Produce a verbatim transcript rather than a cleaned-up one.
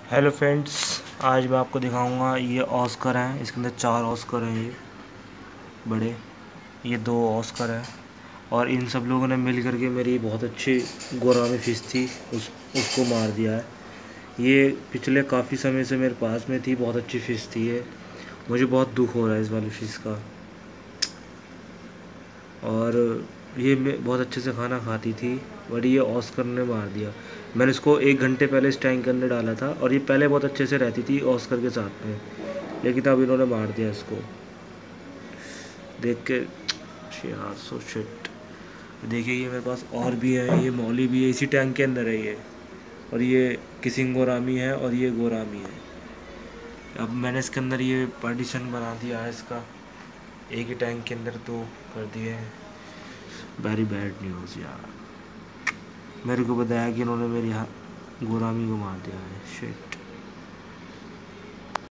Hello friends, आज मैं आपको दिखाऊंगा। ये ऑस्कर हैं, इसके अंदर चार ऑस्कर हैं। ये बड़े, ये दो ऑस्कर हैं और इन सब लोगों ने मिल करके मेरी बहुत अच्छी गोरामी फ़िश थी उस उसको मार दिया है। ये पिछले काफ़ी समय से मेरे पास में थी, बहुत अच्छी फ़िश थी ये। मुझे बहुत दुख हो रहा है इस वाली फ़िश का। और ये मैं बहुत अच्छे से खाना खाती थी, बट ये ऑस्कर ने मार दिया। मैंने इसको एक घंटे पहले इस टैंक के अंदर डाला था और ये पहले बहुत अच्छे से रहती थी ऑस्कर के साथ में, लेकिन अब इन्होंने मार दिया इसको। देख के यार सो शिट। देखिए ये मेरे पास और भी है, ये मौली भी है, इसी टैंक के अंदर है ये। और ये किसिंग गोरामी है और ये गोरामी है। अब मैंने इसके अंदर ये पार्टीशन बना दिया है इसका, एक ही टैंक के अंदर तो कर दिए हैं। वेरी बैड न्यूज़ यार। मेरे को बताया कि इन्होंने मेरी गोरामी को मार दिया है। शिट।